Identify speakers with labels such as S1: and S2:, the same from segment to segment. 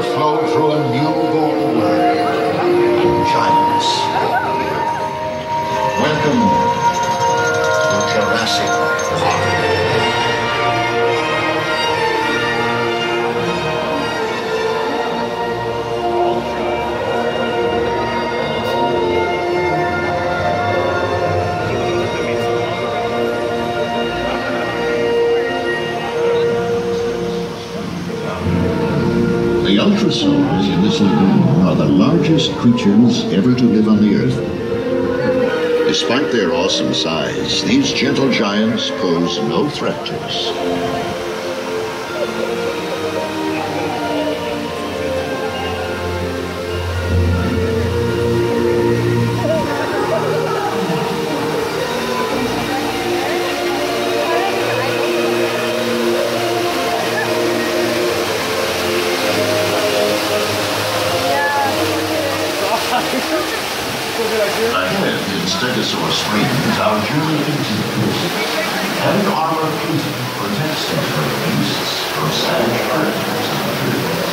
S1: flow through a new golden world. Giants. Welcome to Jurassic Park. The ultrasaurs in this lagoon are the largest creatures ever to live on the Earth. Despite their awesome size, these gentle giants pose no threat to us. Ahead in Stegosaurus Springs, our journey continues. Heavy armor plating protects temporary beasts from savage predators and intruders.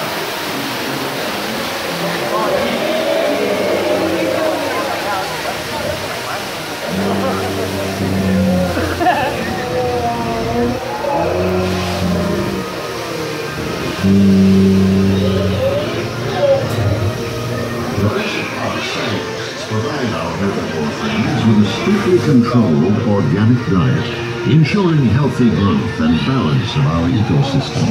S1: Provide our herbivore friends with a strictly controlled organic diet, ensuring healthy growth and balance of our ecosystem.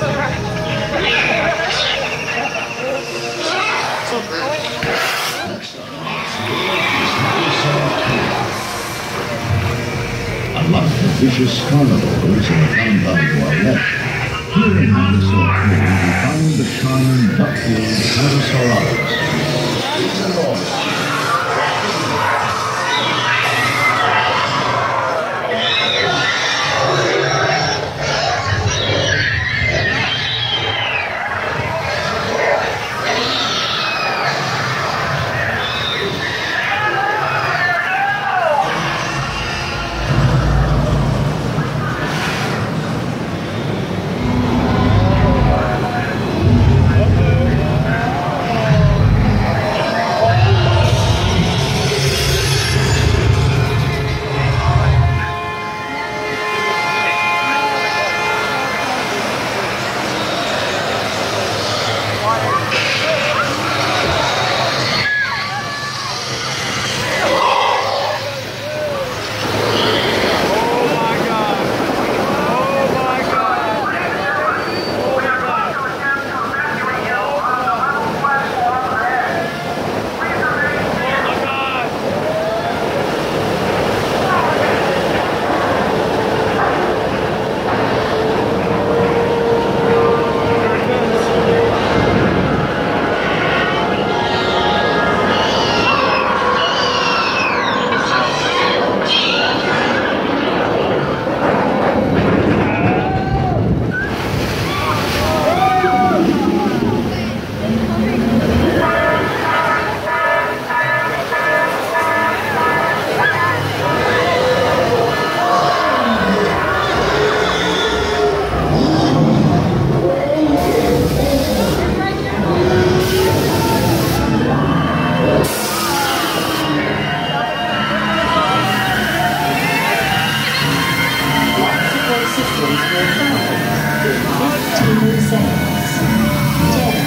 S1: Unlike the vicious carnivores found by our left, here in Dinosaur Cove we find the common duck-billed Carnosaurus. It's enormous.
S2: systems were found. 15 seconds. 10.